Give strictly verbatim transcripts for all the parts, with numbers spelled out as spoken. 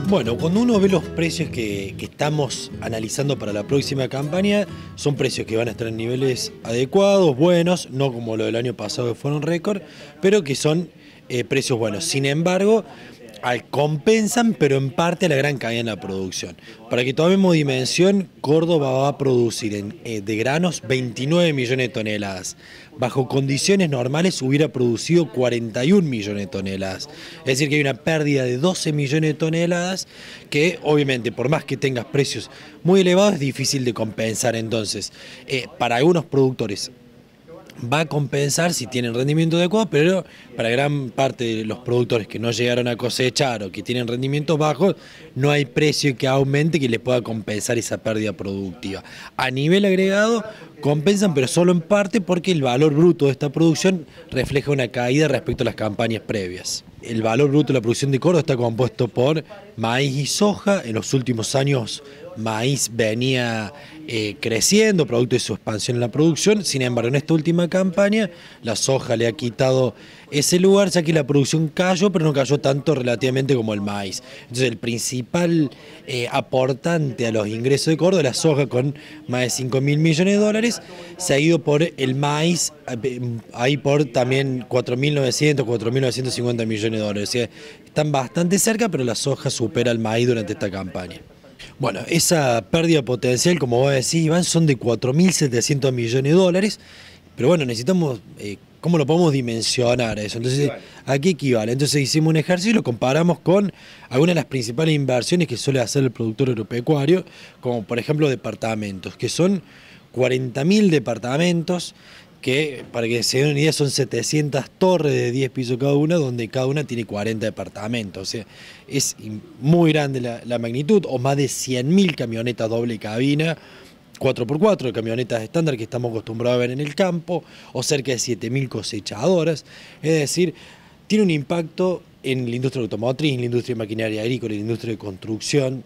Bueno, cuando uno ve los precios que, que estamos analizando para la próxima campaña, son precios que van a estar en niveles adecuados, buenos, no como lo del año pasado que fueron récord, pero que son eh, precios buenos. Sin embargo, al, compensan, pero en parte, la gran caída en la producción. Para que tomemos dimensión, Córdoba va a producir en, eh, de granos veintinueve millones de toneladas. Bajo condiciones normales hubiera producido cuarenta y un millones de toneladas. Es decir, que hay una pérdida de doce millones de toneladas que, obviamente, por más que tengas precios muy elevados, es difícil de compensar. Entonces, eh, para algunos productores va a compensar si tienen rendimiento adecuado, pero para gran parte de los productores que no llegaron a cosechar o que tienen rendimientos bajos, no hay precio que aumente que les pueda compensar esa pérdida productiva. A nivel agregado, compensan, pero solo en parte, porque el valor bruto de esta producción refleja una caída respecto a las campañas previas. El valor bruto de la producción de Córdoba está compuesto por maíz y soja. En los últimos años maíz venía eh, creciendo, producto de su expansión en la producción. Sin embargo, en esta última campaña, la soja le ha quitado ese lugar, ya que la producción cayó, pero no cayó tanto relativamente como el maíz. Entonces, el principal eh, aportante a los ingresos de Córdoba es la soja, con más de cinco mil millones de dólares, seguido por el maíz, ahí por también cuatro mil novecientos, cuatro mil novecientos cincuenta millones de dólares. O sea, están bastante cerca, pero la soja supera al maíz durante esta campaña. Bueno, esa pérdida potencial, como vos decís, Iván, son de cuatro mil setecientos millones de dólares, pero bueno, necesitamos, eh, ¿cómo lo podemos dimensionar eso? Entonces, ¿a qué equivale? Entonces hicimos un ejercicio y lo comparamos con algunas de las principales inversiones que suele hacer el productor agropecuario, como por ejemplo departamentos, que son cuarenta mil departamentos, que para que se den una idea son setecientas torres de diez pisos cada una, donde cada una tiene cuarenta departamentos. O sea, es muy grande la, la magnitud, o más de cien mil camionetas doble cabina, cuatro por cuatro, camionetas estándar que estamos acostumbrados a ver en el campo, o cerca de siete mil cosechadoras. Es decir, tiene un impacto en la industria automotriz, en la industria de maquinaria agrícola, en la industria de construcción.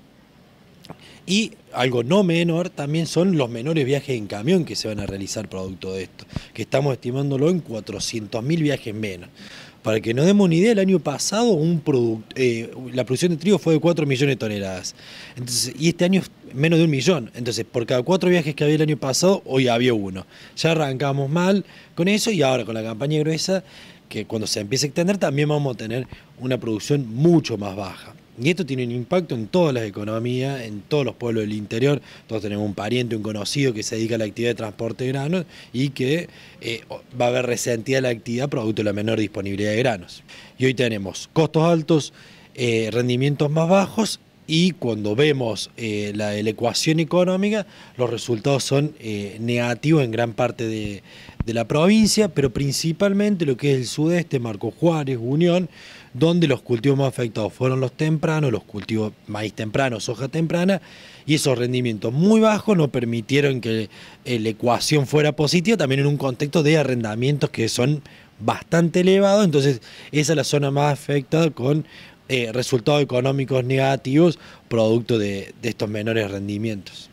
Y algo no menor también son los menores viajes en camión que se van a realizar producto de esto, que estamos estimándolo en cuatrocientos mil viajes menos. Para que nos demos una idea, el año pasado un eh, la producción de trigo fue de cuatro millones de toneladas. Entonces, y este año menos de un millón. Entonces, por cada cuatro viajes que había el año pasado, hoy había uno. Ya arrancamos mal con eso, y ahora con la campaña gruesa, que cuando se empiece a extender, también vamos a tener una producción mucho más baja. Y esto tiene un impacto en todas las economías, en todos los pueblos del interior. Todos tenemos un pariente, un conocido que se dedica a la actividad de transporte de granos, y que eh, va a haber resentida la actividad producto de la menor disponibilidad de granos. Y hoy tenemos costos altos, eh, rendimientos más bajos, y cuando vemos eh, la, la ecuación económica, los resultados son eh, negativos en gran parte de, de la provincia, pero principalmente lo que es el sudeste, Marcos Juárez, Unión, donde los cultivos más afectados fueron los tempranos, los cultivos maíz temprano, soja temprana, y esos rendimientos muy bajos no permitieron que la ecuación fuera positiva, también en un contexto de arrendamientos que son bastante elevados. Entonces esa es la zona más afectada, con eh, resultados económicos negativos producto de, de estos menores rendimientos.